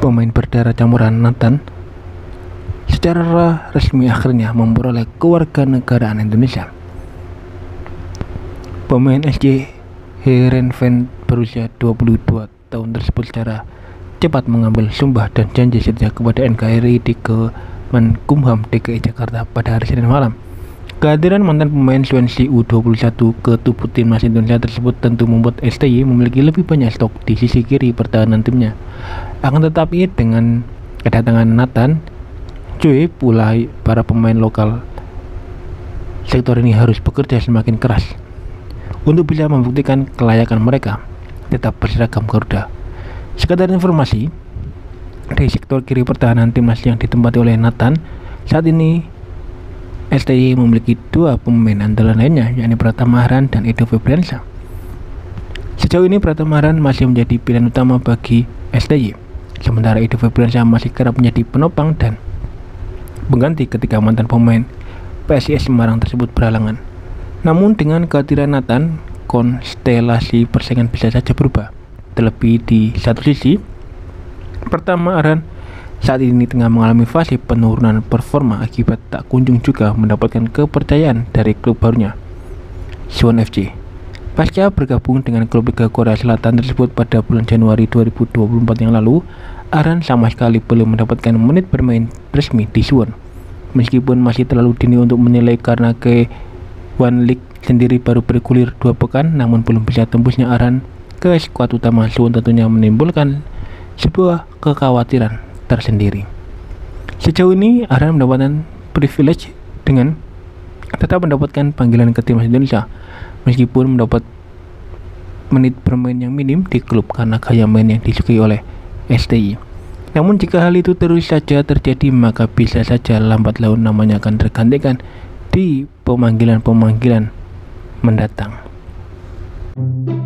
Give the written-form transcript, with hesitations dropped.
pemain berdarah campuran Nathan secara resmi akhirnya memperoleh kewarganegaraan Indonesia. Pemain SC Heerenveen berusia 22 tahun tersebut secara cepat mengambil sumpah dan janji setia kepada NKRI di Kemenkumham DKI Jakarta pada hari Senin malam. Kehadiran mantan pemain Swansea U21 ke tubuh timnas Indonesia tersebut tentu membuat STY memiliki lebih banyak stok di sisi kiri pertahanan timnya. Akan tetapi dengan kedatangan Nathan, pula para pemain lokal sektor ini harus bekerja semakin keras untuk bisa membuktikan kelayakan mereka tetap berseragam Garuda. Sekadar informasi, di sektor kiri pertahanan timnas yang ditempati oleh Nathan, saat ini STY memiliki dua pemain andalan lainnya, yakni Pratama Maharan dan Edo Febriansyah. Sejauh ini Pratama Maharan masih menjadi pilihan utama bagi STY, sementara Edo Febriansyah masih kerap menjadi penopang dan pengganti ketika mantan pemain PSIS Semarang tersebut berhalangan. Namun dengan kehadiran Nathan, konstelasi persaingan bisa saja berubah. Terlebih di satu sisi, Pratama Maharan saat ini tengah mengalami fase penurunan performa akibat tak kunjung juga mendapatkan kepercayaan dari klub barunya, Suwon FC. Pasca bergabung dengan klub Liga Korea Selatan tersebut pada bulan Januari 2024 yang lalu, Aran sama sekali belum mendapatkan menit bermain resmi di Suwon. Meskipun masih terlalu dini untuk menilai karena K1 League sendiri baru bergulir 2 pekan, namun belum bisa tembusnya Aran ke skuad utama Suwon tentunya menimbulkan sebuah kekhawatiran tersendiri. Sejauh ini Aran mendapatkan privilege dengan tetap mendapatkan panggilan ke timnas Indonesia meskipun mendapat menit bermain yang minim di klub karena gaya main yang disukai oleh STY. Namun jika hal itu terus saja terjadi, maka bisa saja lambat laun namanya akan tergantikan di pemanggilan-pemanggilan mendatang.